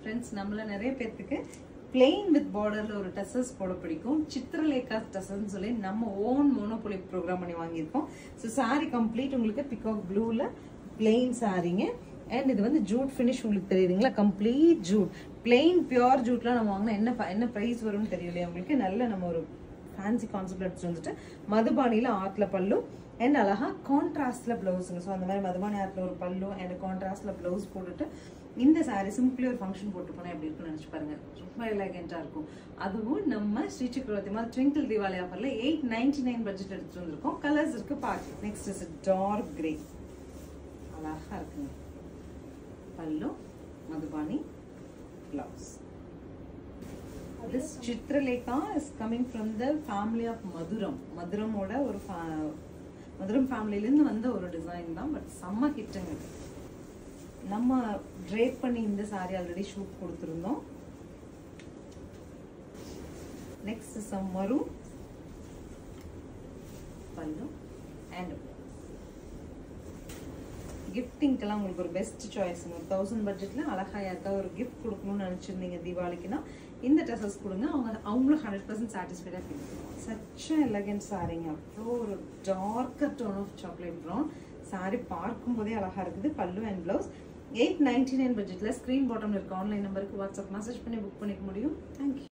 Friends, நம்மள நிறைய பேருக்கு plain with border ஒரு tussars போட பிடிக்கும். Chitralekha Tussar சொல்லி நம்ம own monopoly program பண்ணி வாங்கியிருக்கோம். So saree complete உங்களுக்கு peacock blueல plain சாரீங்க. And இது வந்து jute finish உங்களுக்கு தெரியுதுங்களா? Complete jute. Plain pure juteல நம்ம வாங்கினா என்ன price வரும்னு தெரியலையா உங்களுக்கு? நல்ல நம்ம ஒரு fancy concept எடுத்து வந்துட்டு மதுபானில ஆர்ட்ல பல்லு and அழகா கான்ட்ராஸ்ட்ல ப்ளவுஸ்ங்க. சோ அந்த மாதிரி மதுபானி ஆர்ட்ல ஒரு பல்லு and கான்ட்ராஸ்ட்ல ப்ளவுஸ் போட்டுட்டு இந்த saree சிம்பிளி ஒரு ஃபங்க்ஷன் போட்டு போனா எப்படி இருக்கும்னு நினைச்சு பாருங்க. ரொம்ப எலகன்ட்டா இருக்கும். அதுவும் நம்ம ஸ்ரீ சிக்ரவர்த்தி மாதிரி Twinkle Diwali ஆஃபர்ல 899 பட்ஜெட் எடுத்து வந்திருக்கோம். கலர்ஸ் இருக்கு பாருங்க. Next is dark grey. அழகா இருக்குங்க. பல்லு Madhubani blouse. This Chitralekha is coming from the family of Maduram. Maduram oda ஒரு Maduram family ல இருந்து வந்த ஒரு டிசைன் தான். பட் செம்ம கிட்டங்க. நம்ம drape பண்ணி இந்த saree already shoot கொடுத்திருந்தோம். Next is some maroon pallu and gifting கெல்லாம் உங்களுக்கு ஒரு பெஸ்ட் சாய்ஸ். 1000 பட்ஜெட்ல அழகா யாருக்காவது ஒரு gift கொடுக்கணும்னு நினைச்சிருந்தீங்க தீபாவளிக்குனா இந்த ட்ரெஸ்ஸஸ் கொடுங்க. அவங்களும் 100% satisfied ஃபீல் பண்ணுவாங்க. such an elegant saree. அவ்வளோ ஒரு darker tone of chocolate brown saree பார்க்கும்போதே அழகா இருக்குது. பல்லு and blouse 899 பட்ஜெட்ல ஸ்கிரீன் பாட்டம்ல இருக்க ஆன்லைன் நம்பருக்கு வாட்ஸ்அப் மெசேஜ் பண்ணி புக் பண்ணிக்க முடியும். Thank you.